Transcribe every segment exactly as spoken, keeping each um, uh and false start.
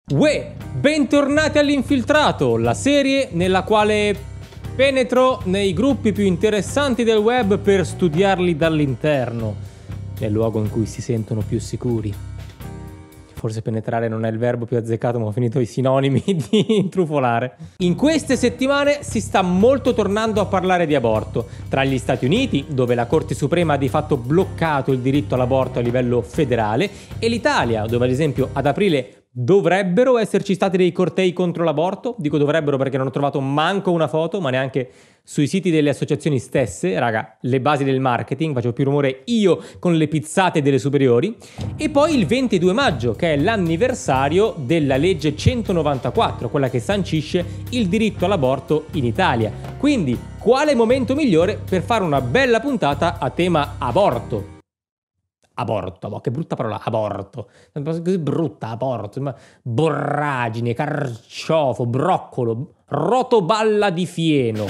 Uè, bentornati all'Infiltrato, la serie nella quale penetro nei gruppi più interessanti del web per studiarli dall'interno, nel luogo in cui si sentono più sicuri. Forse penetrare non è il verbo più azzeccato, ma ho finito i sinonimi di intrufolare. In queste settimane si sta molto tornando a parlare di aborto. Tra gli Stati Uniti, dove la Corte Suprema ha di fatto bloccato il diritto all'aborto a livello federale, e l'Italia, dove ad esempio ad aprile dovrebbero esserci stati dei cortei contro l'aborto. Dico dovrebbero perché non ho trovato manco una foto, ma neanche sui siti delle associazioni stesse. Raga, le basi del marketing, faccio più rumore io con le pizzate delle superiori. E poi il ventidue maggio, che è l'anniversario della legge centonovantaquattro, quella che sancisce il diritto all'aborto in Italia. Quindi, quale momento migliore per fare una bella puntata a tema aborto? Aborto, boh, che brutta parola, aborto. Così brutta, aborto. Ma borragine, carciofo, broccolo, rotoballa di fieno.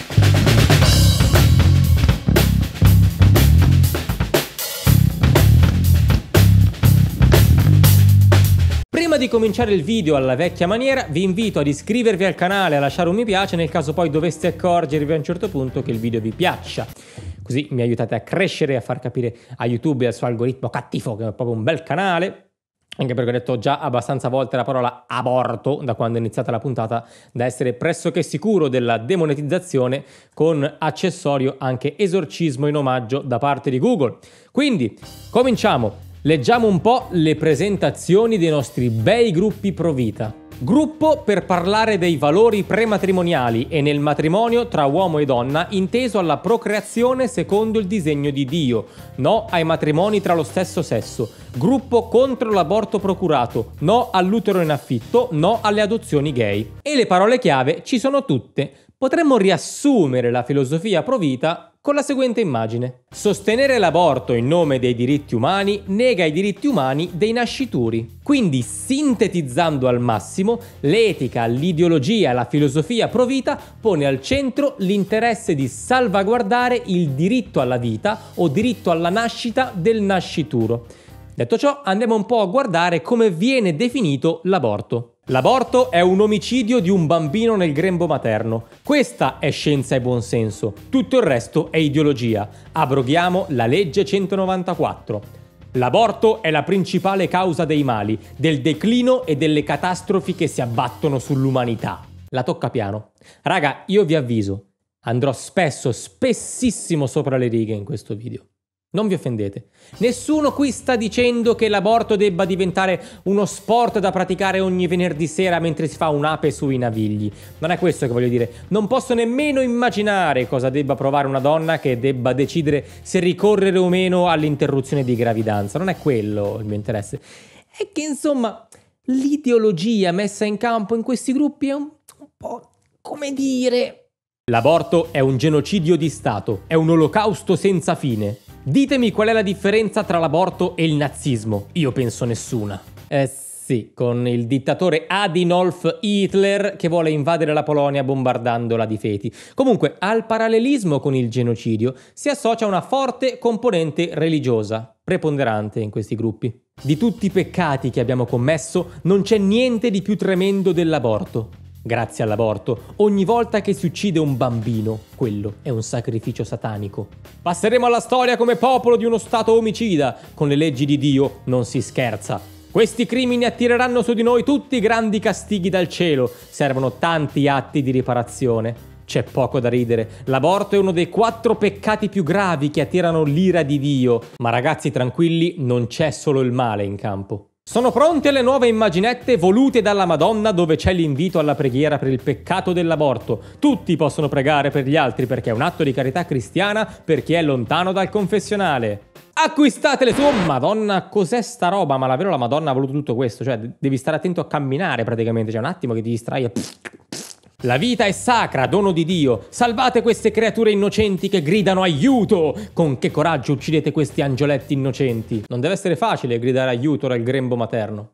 Prima di cominciare il video alla vecchia maniera, vi invito ad iscrivervi al canale e a lasciare un mi piace nel caso poi doveste accorgervi a un certo punto che il video vi piaccia. Così mi aiutate a crescere e a far capire a YouTube e al suo algoritmo cattivo che è proprio un bel canale. Anche perché ho detto già abbastanza volte la parola aborto da quando è iniziata la puntata, da essere pressoché sicuro della demonetizzazione, con accessorio anche esorcismo in omaggio da parte di Google. Quindi, cominciamo. Leggiamo un po' le presentazioni dei nostri bei gruppi pro vita. Gruppo per parlare dei valori prematrimoniali e nel matrimonio tra uomo e donna inteso alla procreazione secondo il disegno di Dio. No ai matrimoni tra lo stesso sesso. Gruppo contro l'aborto procurato. No all'utero in affitto. No alle adozioni gay. E le parole chiave ci sono tutte. Potremmo riassumere la filosofia pro vita con la seguente immagine. Sostenere l'aborto in nome dei diritti umani nega i diritti umani dei nascituri. Quindi, sintetizzando al massimo, l'etica, l'ideologia e la filosofia pro vita pone al centro l'interesse di salvaguardare il diritto alla vita o diritto alla nascita del nascituro. Detto ciò, andiamo un po' a guardare come viene definito l'aborto. L'aborto è un omicidio di un bambino nel grembo materno. Questa è scienza e buonsenso. Tutto il resto è ideologia. Abroghiamo la legge centonovantaquattro. L'aborto è la principale causa dei mali, del declino e delle catastrofi che si abbattono sull'umanità. La tocca piano. Raga, io vi avviso, andrò spesso, spessissimo sopra le righe in questo video. Non vi offendete. Nessuno qui sta dicendo che l'aborto debba diventare uno sport da praticare ogni venerdì sera mentre si fa un'ape sui navigli. Non è questo che voglio dire. Non posso nemmeno immaginare cosa debba provare una donna che debba decidere se ricorrere o meno all'interruzione di gravidanza. Non è quello il mio interesse. È che insomma l'ideologia messa in campo in questi gruppi è un, un po' come dire... L'aborto è un genocidio di Stato. È un olocausto senza fine. Ditemi qual è la differenza tra l'aborto e il nazismo. Io penso nessuna. Eh sì, con il dittatore Adolf Hitler che vuole invadere la Polonia bombardandola di feti. Comunque, al parallelismo con il genocidio si associa una forte componente religiosa, preponderante in questi gruppi. Di tutti i peccati che abbiamo commesso, non c'è niente di più tremendo dell'aborto. Grazie all'aborto, ogni volta che si uccide un bambino, quello è un sacrificio satanico. Passeremo alla storia come popolo di uno stato omicida. Con le leggi di Dio non si scherza. Questi crimini attireranno su di noi tutti i grandi castighi dal cielo. Servono tanti atti di riparazione. C'è poco da ridere. L'aborto è uno dei quattro peccati più gravi che attirano l'ira di Dio. Ma ragazzi tranquilli, non c'è solo il male in campo. Sono pronte le nuove immaginette volute dalla Madonna dove c'è l'invito alla preghiera per il peccato dell'aborto. Tutti possono pregare per gli altri perché è un atto di carità cristiana per chi è lontano dal confessionale. Acquistatele su! Oh, Madonna, cos'è sta roba? Ma davvero la Madonna ha voluto tutto questo? Cioè, devi stare attento a camminare praticamente. C'è un attimo che ti distrai. La vita è sacra, dono di Dio. Salvate queste creature innocenti che gridano aiuto. Con che coraggio uccidete questi angioletti innocenti? Non deve essere facile gridare aiuto dal grembo materno.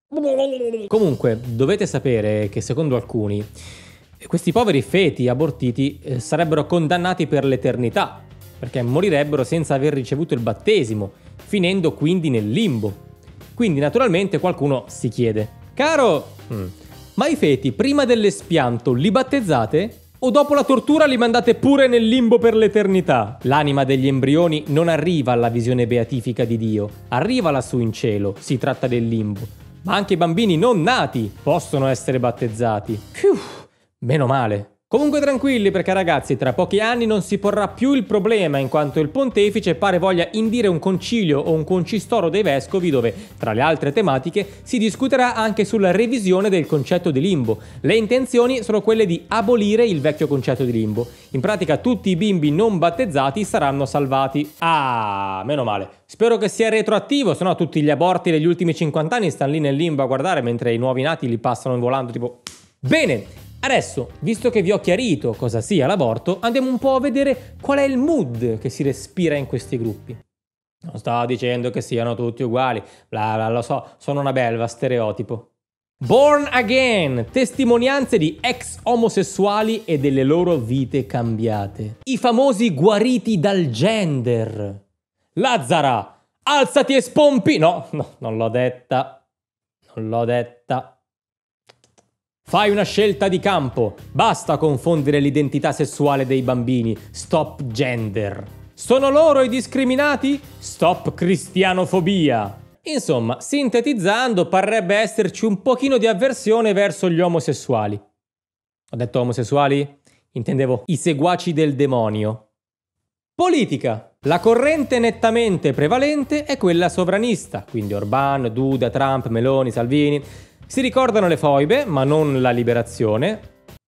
Comunque, dovete sapere che secondo alcuni questi poveri feti abortiti eh, sarebbero condannati per l'eternità, perché morirebbero senza aver ricevuto il battesimo, finendo quindi nel limbo. Quindi naturalmente qualcuno si chiede: caro, Mm. Ma i feti, prima dell'espianto, li battezzate? O dopo la tortura li mandate pure nel limbo per l'eternità? L'anima degli embrioni non arriva alla visione beatifica di Dio, arriva lassù in cielo, si tratta del limbo. Ma anche i bambini non nati possono essere battezzati. Fiuh, meno male. Comunque tranquilli, perché ragazzi, tra pochi anni non si porrà più il problema, in quanto il pontefice pare voglia indire un concilio o un concistoro dei vescovi dove, tra le altre tematiche, si discuterà anche sulla revisione del concetto di limbo. Le intenzioni sono quelle di abolire il vecchio concetto di limbo. In pratica tutti i bimbi non battezzati saranno salvati. Ah, meno male. Spero che sia retroattivo, sennò tutti gli aborti degli ultimi cinquanta anni stanno lì nel limbo a guardare mentre i nuovi nati li passano volando tipo... Bene! Adesso, visto che vi ho chiarito cosa sia l'aborto, andiamo un po' a vedere qual è il mood che si respira in questi gruppi. Non sto dicendo che siano tutti uguali, bla bla, lo so, sono una belva, stereotipo. Born Again, testimonianze di ex omosessuali e delle loro vite cambiate. I famosi guariti dal gender. Lazzara, alzati e spompi! No, no, non l'ho detta, non l'ho detta. Fai una scelta di campo, basta confondere l'identità sessuale dei bambini, stop gender. Sono loro i discriminati? Stop cristianofobia. Insomma, sintetizzando, parrebbe esserci un pochino di avversione verso gli omosessuali. Ho detto omosessuali? Intendevo i seguaci del demonio. Politica. La corrente nettamente prevalente è quella sovranista, quindi Orbán, Duda, Trump, Meloni, Salvini... Si ricordano le foibe, ma non la liberazione.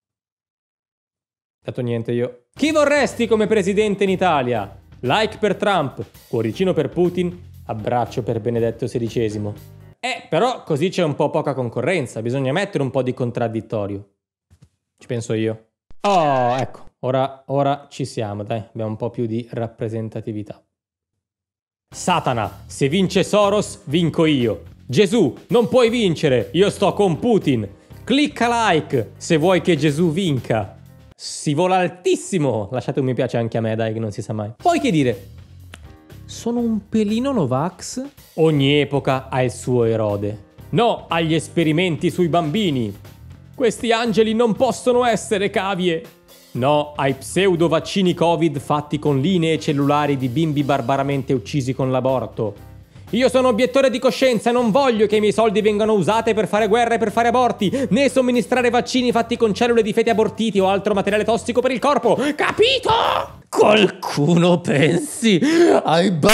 Detto niente io. Chi vorresti come presidente in Italia? Like per Trump, cuoricino per Putin, abbraccio per Benedetto sedicesimo. Eh, però così c'è un po' poca concorrenza, bisogna mettere un po' di contraddittorio. Ci penso io. Oh, ecco, ora, ora ci siamo, dai, abbiamo un po' più di rappresentatività. Satana, se vince Soros, vinco io. Gesù, non puoi vincere, io sto con Putin. Clicca like se vuoi che Gesù vinca. Si vola altissimo. Lasciate un mi piace anche a me, dai, che non si sa mai. Poi che dire? Sono un pelino Novax? Ogni epoca ha il suo Erode. No agli esperimenti sui bambini. Questi angeli non possono essere cavie. No ai pseudo vaccini Covid fatti con linee cellulari di bimbi barbaramente uccisi con l'aborto. Io sono obiettore di coscienza e non voglio che i miei soldi vengano usati per fare guerra e per fare aborti, né somministrare vaccini fatti con cellule di feti abortiti o altro materiale tossico per il corpo. Capito? Qualcuno pensi ai ba...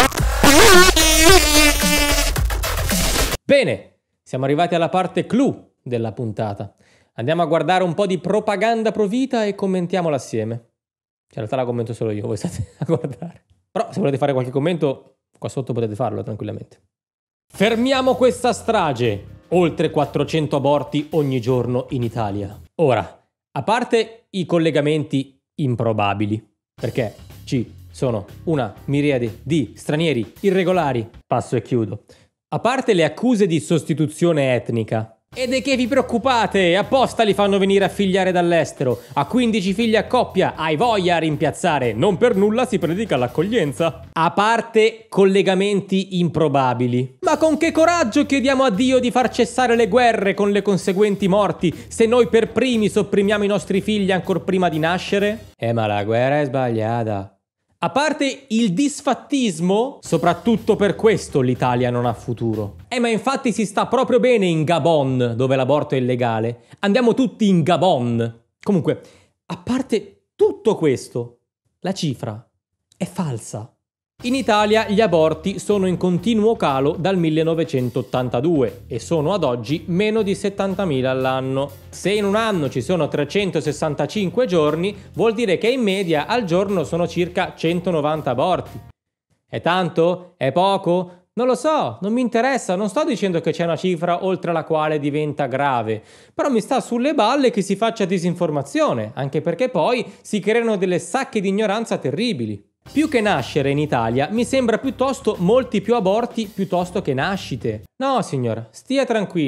Bene, siamo arrivati alla parte clou della puntata. Andiamo a guardare un po' di propaganda pro vita e commentiamola assieme. In realtà la commento solo io, voi state a guardare. Però se volete fare qualche commento... Qua sotto potete farlo tranquillamente. Fermiamo questa strage. Oltre quattrocento aborti ogni giorno in Italia. Ora, a parte i collegamenti improbabili, perché ci sono una miriade di stranieri irregolari, passo e chiudo. A parte le accuse di sostituzione etnica. E di che vi preoccupate? Apposta li fanno venire a figliare dall'estero. A quindici figli a coppia, hai voglia a rimpiazzare. Non per nulla si predica l'accoglienza. A parte collegamenti improbabili. Ma con che coraggio chiediamo a Dio di far cessare le guerre con le conseguenti morti, se noi per primi sopprimiamo i nostri figli ancor prima di nascere? Eh, ma la guerra è sbagliata. A parte il disfattismo, soprattutto per questo l'Italia non ha futuro. Eh, ma infatti si sta proprio bene in Gabon, dove l'aborto è illegale. Andiamo tutti in Gabon. Comunque, a parte tutto questo, la cifra è falsa. In Italia gli aborti sono in continuo calo dal millenovecentottantadue e sono ad oggi meno di settantamila all'anno. Se in un anno ci sono trecentosessantacinque giorni, vuol dire che in media al giorno sono circa centonovanta aborti. È tanto? È poco? Non lo so, non mi interessa, non sto dicendo che c'è una cifra oltre la quale diventa grave, però mi sta sulle balle che si faccia disinformazione, anche perché poi si creano delle sacche di ignoranza terribili. Più che nascere in Italia, mi sembra piuttosto molti più aborti piuttosto che nascite. No, signora, stia tranquilla.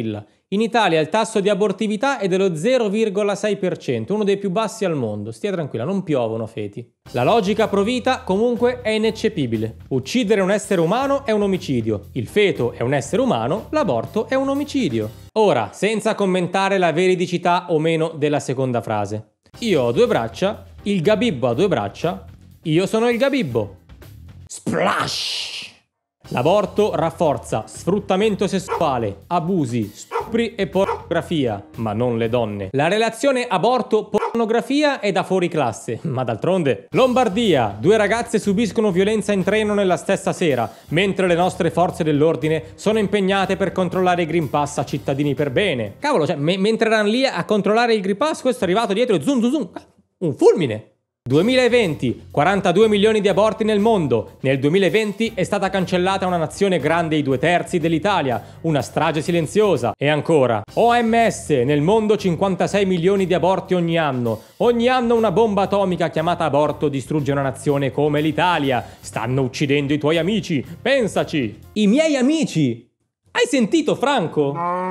In Italia il tasso di abortività è dello zero virgola sei per cento, uno dei più bassi al mondo. Stia tranquilla, non piovono feti. La logica pro vita comunque è ineccepibile. Uccidere un essere umano è un omicidio, il feto è un essere umano, l'aborto è un omicidio. Ora, senza commentare la veridicità o meno della seconda frase. Io ho due braccia, il Gabibbo ha due braccia, io sono il Gabibbo. Splash! L'aborto rafforza sfruttamento sessuale, abusi, stupri e pornografia, ma non le donne. La relazione aborto-pornografia è da fuori classe, ma d'altronde. Lombardia, due ragazze subiscono violenza in treno nella stessa sera, mentre le nostre forze dell'ordine sono impegnate per controllare i Green Pass a cittadini per bene. Cavolo, cioè, me- mentre erano lì a controllare il Green Pass, questo è arrivato dietro e zoom zoom zoom, un fulmine. duemilaventi, quarantadue milioni di aborti nel mondo. Nel duemilaventi è stata cancellata una nazione grande i due terzi dell'Italia, una strage silenziosa. E ancora, O M S, nel mondo cinquantasei milioni di aborti ogni anno. Ogni anno una bomba atomica chiamata aborto distrugge una nazione come l'Italia. Stanno uccidendo i tuoi amici, pensaci. I miei amici? Hai sentito, Franco?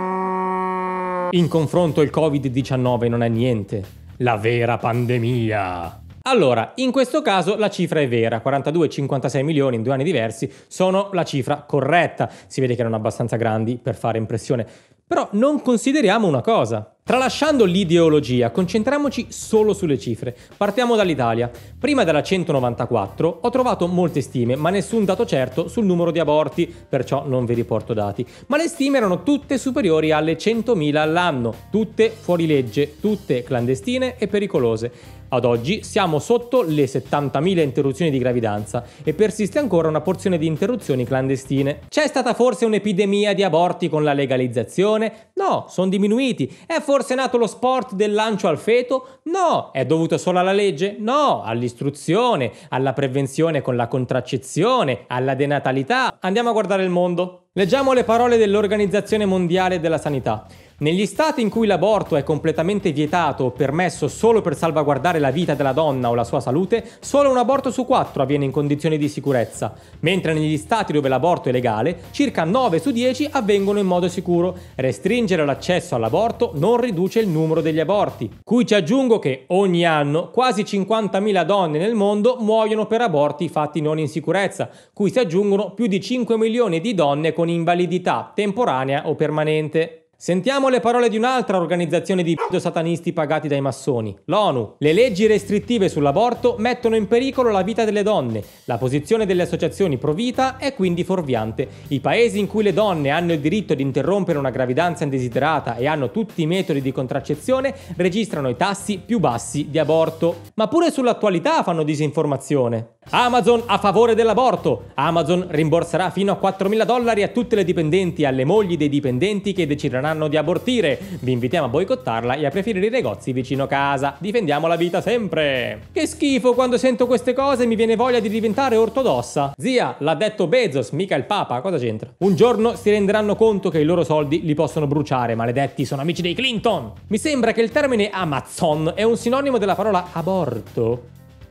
In confronto il covid diciannove non è niente. La vera pandemia. Allora, in questo caso la cifra è vera, quarantadue e cinquantasei milioni in due anni diversi sono la cifra corretta. Si vede che erano abbastanza grandi per fare impressione. Però non consideriamo una cosa. Tralasciando l'ideologia, concentriamoci solo sulle cifre. Partiamo dall'Italia. Prima della centonovantaquattro ho trovato molte stime, ma nessun dato certo sul numero di aborti, perciò non vi riporto dati. Ma le stime erano tutte superiori alle centomila all'anno, tutte fuori legge, tutte clandestine e pericolose. Ad oggi siamo sotto le settantamila interruzioni di gravidanza e persiste ancora una porzione di interruzioni clandestine. C'è stata forse un'epidemia di aborti con la legalizzazione? No, sono diminuiti. È forse nato lo sport del lancio al feto? No. È dovuto solo alla legge? No. All'istruzione, alla prevenzione con la contraccezione, alla denatalità. Andiamo a guardare il mondo. Leggiamo le parole dell'Organizzazione Mondiale della Sanità. Negli stati in cui l'aborto è completamente vietato o permesso solo per salvaguardare la vita della donna o la sua salute, solo un aborto su quattro avviene in condizioni di sicurezza, mentre negli stati dove l'aborto è legale, circa nove su dieci avvengono in modo sicuro. Restringere l'accesso all'aborto non riduce il numero degli aborti. Cui ci aggiungo che ogni anno quasi cinquantamila donne nel mondo muoiono per aborti fatti non in sicurezza, cui si aggiungono più di cinque milioni di donne con invalidità temporanea o permanente. Sentiamo le parole di un'altra organizzazione di satanisti pagati dai massoni, l'ONU. Le leggi restrittive sull'aborto mettono in pericolo la vita delle donne. La posizione delle associazioni pro vita è quindi fuorviante. I paesi in cui le donne hanno il diritto di interrompere una gravidanza indesiderata e hanno tutti i metodi di contraccezione registrano i tassi più bassi di aborto. Ma pure sull'attualità fanno disinformazione. Amazon a favore dell'aborto. Amazon rimborserà fino a quattromila dollari a tutte le dipendenti e alle mogli dei dipendenti che decideranno di abortire. Vi invitiamo a boicottarla e a preferire i negozi vicino casa. Difendiamo la vita sempre. Che schifo, quando sento queste cose mi viene voglia di diventare ortodossa. Zia, l'ha detto Bezos, mica il Papa, cosa c'entra? Un giorno si renderanno conto che i loro soldi li possono bruciare, maledetti, sono amici dei Clinton. Mi sembra che il termine Amazon è un sinonimo della parola aborto.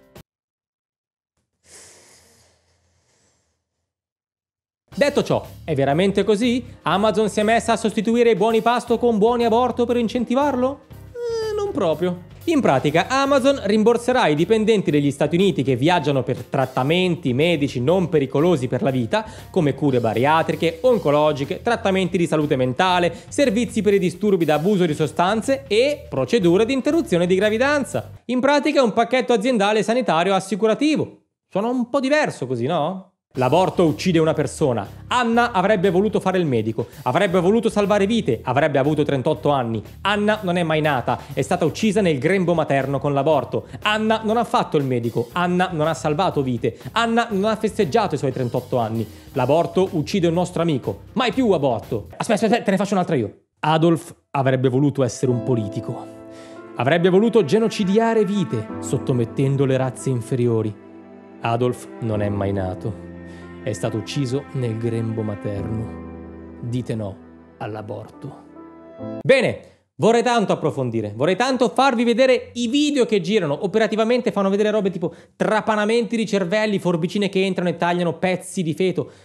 Detto ciò, è veramente così? Amazon si è messa a sostituire i buoni pasto con buoni aborto per incentivarlo? Eh, non proprio. In pratica, Amazon rimborserà i dipendenti degli Stati Uniti che viaggiano per trattamenti medici non pericolosi per la vita, come cure bariatriche, oncologiche, trattamenti di salute mentale, servizi per i disturbi da abuso di sostanze e procedure di interruzione di gravidanza. In pratica è un pacchetto aziendale sanitario assicurativo. Suona un po' diverso così, no? L'aborto uccide una persona. Anna avrebbe voluto fare il medico, avrebbe voluto salvare vite, avrebbe avuto trentotto anni. Anna non è mai nata, è stata uccisa nel grembo materno con l'aborto. Anna non ha fatto il medico, Anna non ha salvato vite, Anna non ha festeggiato i suoi trentotto anni. L'aborto uccide un nostro amico. Mai più aborto. Aspetta, aspetta, te ne faccio un'altra io. Adolf avrebbe voluto essere un politico. Avrebbe voluto genocidiare vite, sottomettendo le razze inferiori. Adolf non è mai nato. È stato ucciso nel grembo materno. Dite no all'aborto. Bene, vorrei tanto approfondire, vorrei tanto farvi vedere i video che girano. Operativamente fanno vedere robe tipo trapanamenti di cervelli, forbicine che entrano e tagliano pezzi di feto.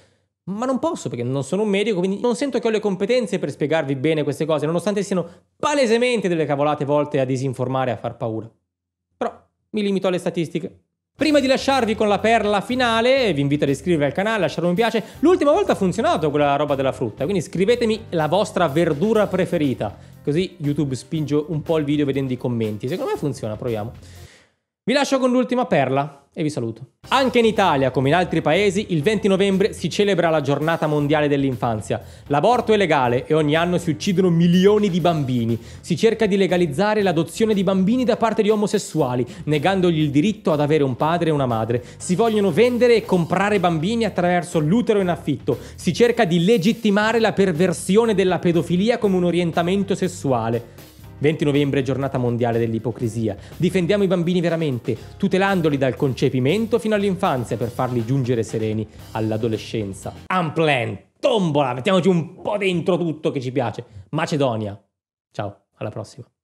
Ma non posso perché non sono un medico, quindi non sento che ho le competenze per spiegarvi bene queste cose, nonostante siano palesemente delle cavolate volte a disinformare e a far paura. Però mi limito alle statistiche. Prima di lasciarvi con la perla finale, vi invito ad iscrivervi al canale, lasciare un mi piace. L'ultima volta ha funzionato quella roba della frutta, quindi scrivetemi la vostra verdura preferita, così YouTube spinge un po' il video vedendo i commenti. Secondo me funziona, proviamo. Vi lascio con l'ultima perla e vi saluto. Anche in Italia, come in altri paesi, il venti novembre si celebra la giornata mondiale dell'infanzia. L'aborto è legale e ogni anno si uccidono milioni di bambini. Si cerca di legalizzare l'adozione di bambini da parte di omosessuali, negandogli il diritto ad avere un padre e una madre. Si vogliono vendere e comprare bambini attraverso l'utero in affitto. Si cerca di legittimare la perversione della pedofilia come un orientamento sessuale. venti novembre è giornata mondiale dell'ipocrisia. Difendiamo i bambini veramente, tutelandoli dal concepimento fino all'infanzia per farli giungere sereni all'adolescenza. Unplanned, tombola, mettiamoci un po' dentro tutto che ci piace. Macedonia. Ciao, alla prossima.